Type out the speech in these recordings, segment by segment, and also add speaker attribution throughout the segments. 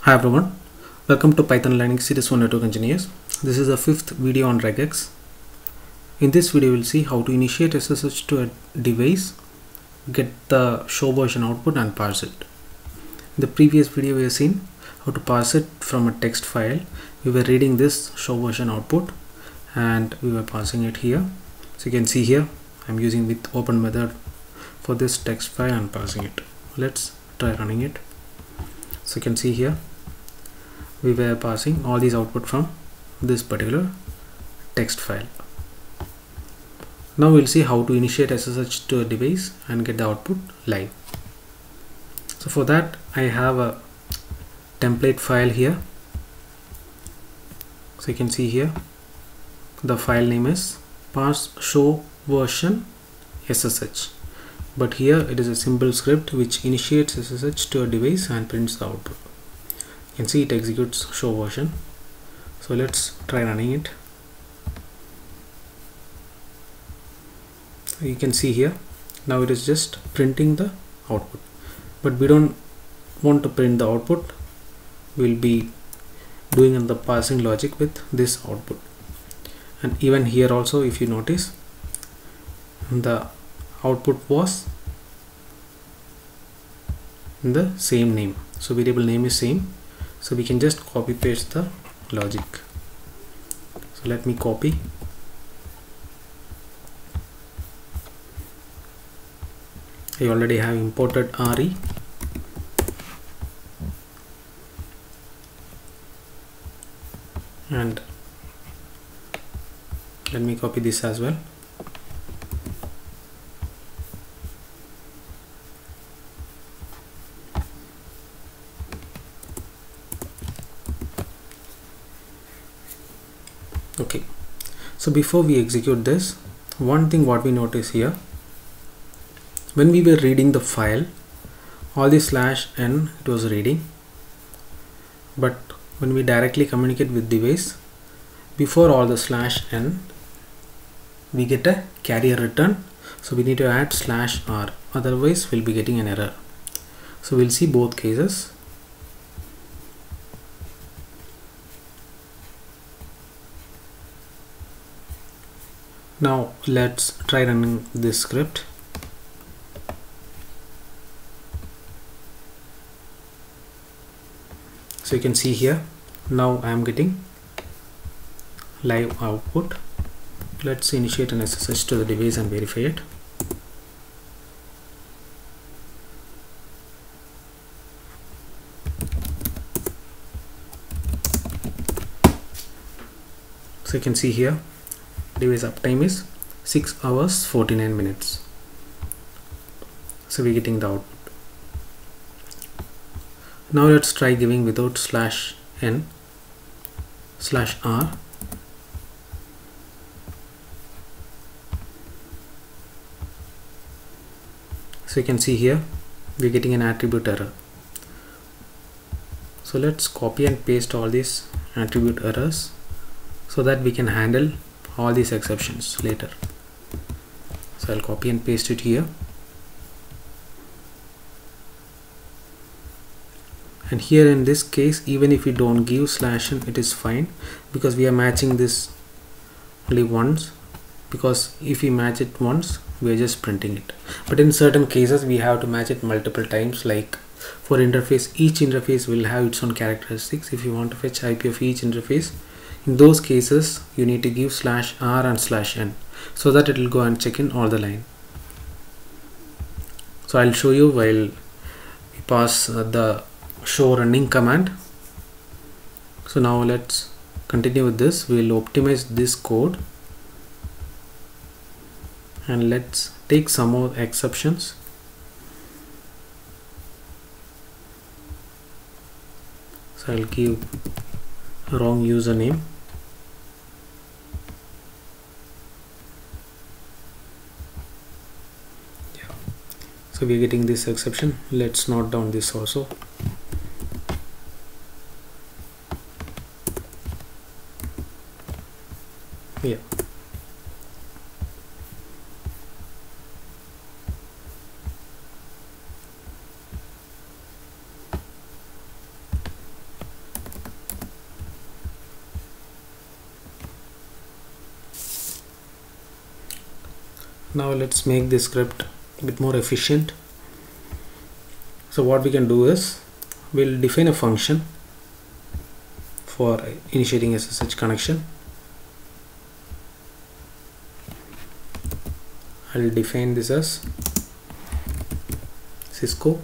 Speaker 1: Hi everyone, welcome to Python Learning Series 1 Network Engineers. This is the 5th video on RegEx. In this video we'll see how to initiate SSH to a device, get the show version output and parse it. In the previous video we have seen how to parse it from a text file. We were reading this show version output and we were parsing it here. So you can see here I'm using with open method for this text file and parsing it. Let's try running it. So you can see here we were passing all these output from this particular text file. Now we'll see how to initiate SSH to a device and get the output live. So for that I have a template file here. So you can see here the file name is parse show version SSH, but here it is a simple script which initiates SSH to a device and prints the output. You can see it executes show version. So let's try running it. You can see here now it is just printing the output, but we don't want to print the output. We'll be doing the parsing logic with this output. And even here also, if you notice, the output was in the same name, so variable name is same, so we can just copy paste the logic. So let me copy. I already have imported re, and let me copy this as well. Okay, so before we execute this, one thing what we notice here, when we were reading the file, all the /n it was reading, but when we directly communicate with device, before all the /n we get a carrier return, so we need to add /r, otherwise we'll be getting an error. So we'll see both cases. Now let's try running this script. So you can see here now I am getting live output. Let's initiate an SSH to the device and verify it. So you can see here device uptime is 6 hours 49 minutes. So we're getting the output. Now let's try giving without /n /r. So you can see here we're getting an attribute error. So let's copy and paste all these attribute errors so that we can handle all these exceptions later. So I'll copy and paste it here, and here in this case even if we don't give /n it is fine, because we are matching this only once, because if we match it once we are just printing it. But in certain cases we have to match it multiple times, like for interface, each interface will have its own characteristics. If you want to fetch IP of each interface, in those cases you need to give /r and /n so that it will go and check in all the line. So I'll show you while we pass the show running command. So now let's continue with this. We'll optimize this code and let's take some more exceptions. So I'll give a wrong username. Yeah. So we're getting this exception. Let's note down this also. Yeah. Now let's make this script a bit more efficient. So what we can do is we'll define a function for initiating SSH connection. I'll define this as Cisco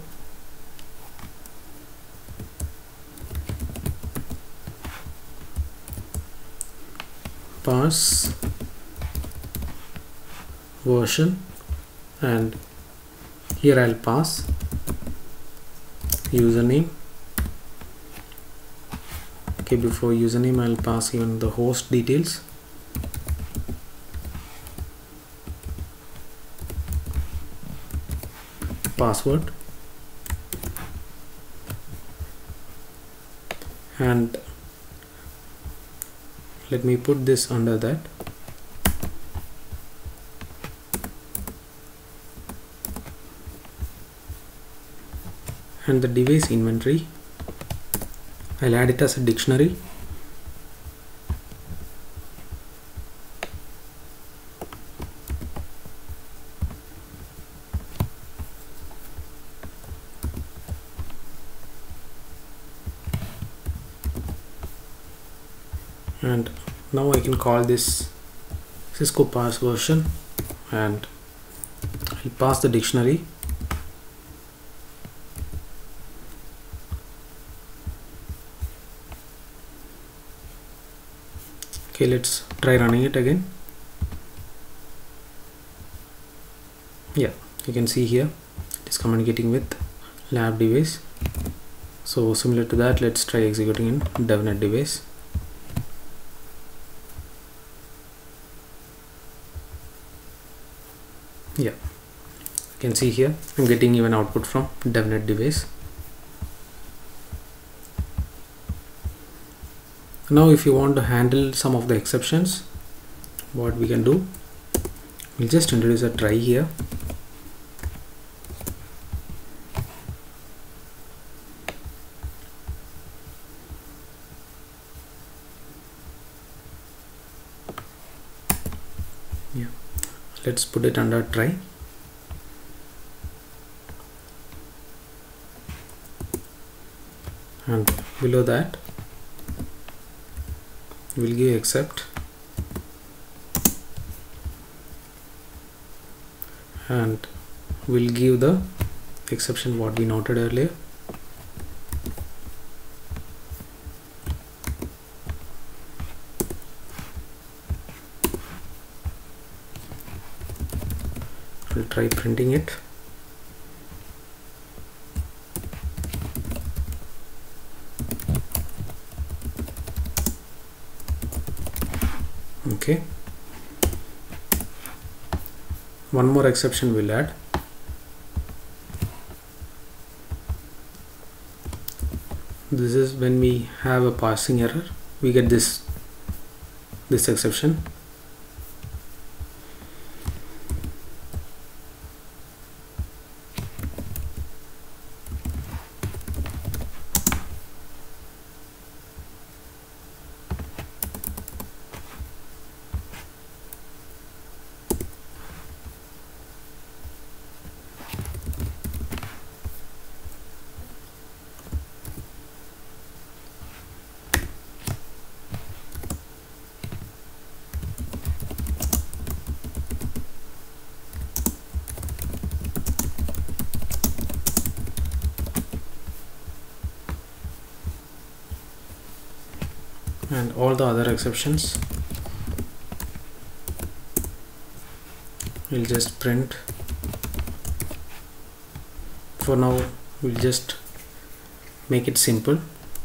Speaker 1: Parse version, and here I'll pass username. Okay, before username I'll pass even the host details. Password, and let me put this under that. And the device inventory, I'll add it as a dictionary. And now I can call this Cisco Parse version, and I'll pass the dictionary. Okay, let's try running it again. Yeah, you can see here it is communicating with lab device. So similar to that, let's try executing in devnet device. Yeah, you can see here I'm getting even output from devnet device. Now if you want to handle some of the exceptions, what we can do, we'll just introduce a try here. Yeah, let's put it under try. And below that we'll give accept, and we'll give the exception what we noted earlier. We'll try printing it. Okay, one more exception we'll add. This is when we have a parsing error, we get this exception. And all the other exceptions we'll just print. For now we'll just make it simple.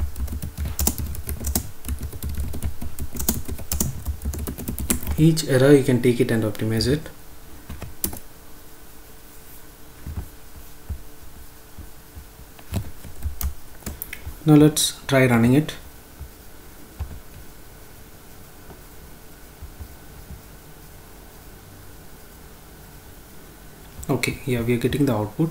Speaker 1: Each error you can take it and optimize it. Now let's try running it. Okay, yeah, we are getting the output.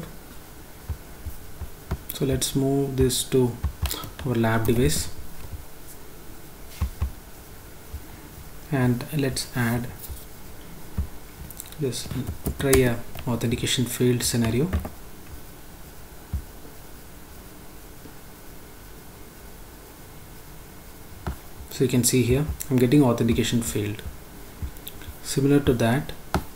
Speaker 1: So let's move this to our lab device, and let's add Just try a authentication failed scenario. So you can see here I'm getting authentication failed. Similar to that,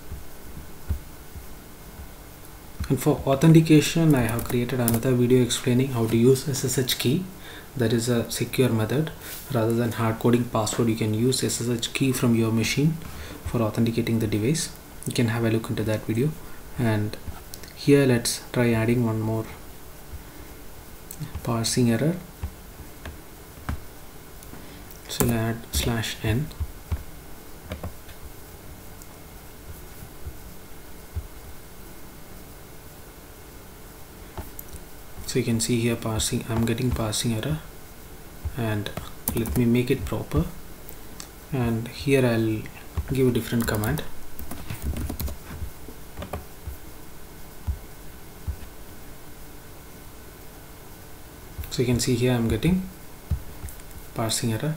Speaker 1: and for authentication I have created another video explaining how to use SSH key. That is a secure method. Rather than hard coding password, you can use SSH key from your machine for authenticating the device. You can have a look into that video. And here let's try adding one more parsing error. So I'll add /n. So you can see here parsing, I'm getting parsing error, and let me make it proper, and here I'll give a different command. So you can see here I'm getting parsing error.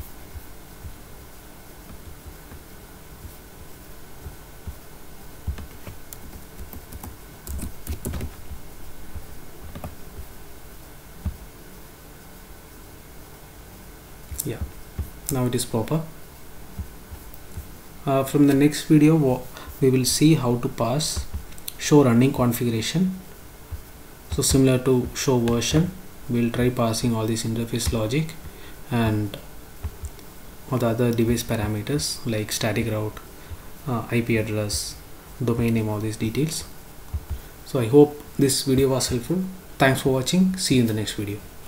Speaker 1: Yeah, now it is proper. From the next video we will see how to parse show running configuration. So similar to show version, we'll try parsing all these interface logic and all the other device parameters like static route, IP address, domain name, all these details. So I hope this video was helpful. Thanks for watching. See you in the next video.